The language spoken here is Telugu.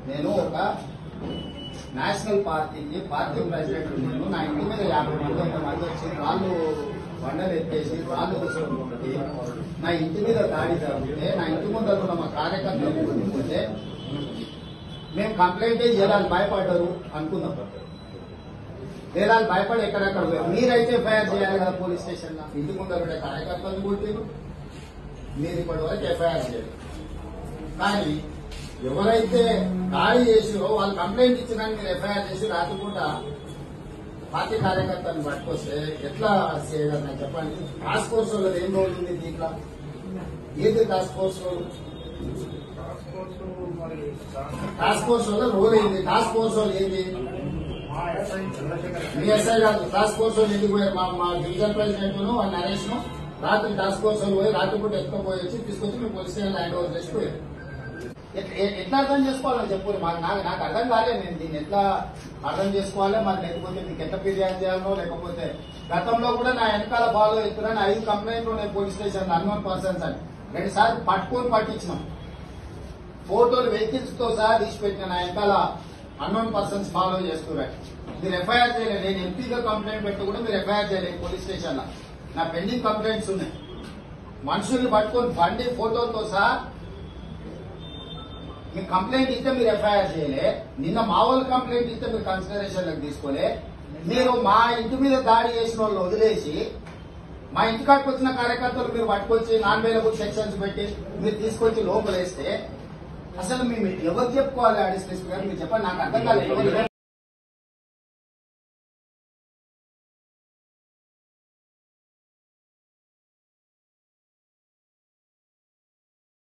నేను ఒక నేషనల్ పార్టీ ప్రెసిడెంట్ నేను నా ఇంటి మీద 50 మంది 100 మంది వచ్చి రాళ్ళు బండలు ఎత్తేసి రాళ్ళు తీసుకుంటే నా ఇంటి మీద దాడి జరిగితే నా ఇంటి ముందర ఉన్న మా కార్యకర్తలు కొట్టుకుంటే మేము కంప్లైంట్ చేయాలని భయపడ్డారు అనుకుందాం. లేదా భయపడి ఎక్కడెక్కడ పోయారు. మీరైతే ఎఫ్ఐఆర్ చేయాలి కదా పోలీస్ స్టేషన్ లో. ఇంటి ముందర ఉండే కార్యకర్తలు కొట్టారు, మీరు ఇప్పటి వరకు ఎఫ్ఐఆర్ చేయాలి. కానీ ఎవరైతే దాడి చేసిరో వాళ్ళు కంప్లైంట్ ఇచ్చినా మీరు ఎఫ్ఐఆర్ చేసి రాత్రిపూట పార్టీ కార్యకర్తలను పట్టుకొస్తే ఎట్లా చేయగలరు చెప్పండి. టాస్క్ ఫోర్స్ వాళ్ళది ఏం రోల్ ఉంది దీంట్లో? ఏది task force role? Task force వల్ల రోల్ ఏంది? టాస్క్ ఫోర్స్ వాళ్ళు ఏంది? మీ ఎస్ఐ కాదు. టాస్క్ ఫోర్స్ వాళ్ళు ఎందుకు పోయారు? మా డివిజన్ ప్రెసిడెంట్ వాళ్ళ నరేష్ ను రాత్రి టాస్క్ ఫోర్స్ వాళ్ళు పోయి రాత్రిపూట ఎత్తుకుపోయి వచ్చి తీసుకొచ్చి మీ పోలీస్ స్టేషన్ హ్యాండ్ ఓవర్ చేసిపోయారు. ఎట్లా అర్థం చేసుకోవాలని చెప్పు. నాకు అర్థం కాలేదు. నేను దీన్ని ఎట్లా అర్థం చేసుకోవాలి మరి, లేకపోతే మీకు ఎట్లా ఫిర్యాదు చేయాలో, లేకపోతే గతంలో కూడా నా వెనకాల బాలో ఎత్తున్నాను 5 కంప్లైంట్లు ఉన్నాయి పోలీస్ స్టేషన్ అన్నోన్ పర్సన్స్ అని 2 సార్లు పట్టించినాం. ఫోటోలు వెహికల్స్ తో సహా తీసిపెట్టిన నా వెనకాల అన్నోన్ పర్సన్స్ ఫాలో చేస్తున్నారు. మీరు ఎఫ్ఐఆర్ చేయలేదు. నేను ఎంపీగా కంప్లైంట్ పెట్టి కూడా మీరు ఎఫ్ఐఆర్ చేయలేదు పోలీస్ స్టేషన్ లో. నా పెండింగ్ కంప్లైంట్స్ ఉన్నాయి. మనుషుల్ని పట్టుకొని బండి ఫోటోలతో సహా మీకు కంప్లైంట్ ఇస్తే మీరు ఎఫ్ఐఆర్ చేయలే. నిన్న మా వాళ్ళు కంప్లైంట్ ఇస్తే మీరు కన్సిడరేషన్ లోకి తీసుకోలే. మీరు మా ఇంటి మీద దాడి చేసిన వాళ్ళు వదిలేసి మా ఇంటికాడికి వచ్చిన కార్యకర్తలు మీరు పట్టుకొచ్చి నాన్ అవైలబుల్ సెక్షన్స్ పెట్టి మీరు తీసుకొచ్చి లోపలేస్తే అసలు మేము ఎవరు చెప్పుకోవాలి? అడిషనల్ స్పీకర్ మీరు చెప్పండి. నాకు అర్థం కాలేదు.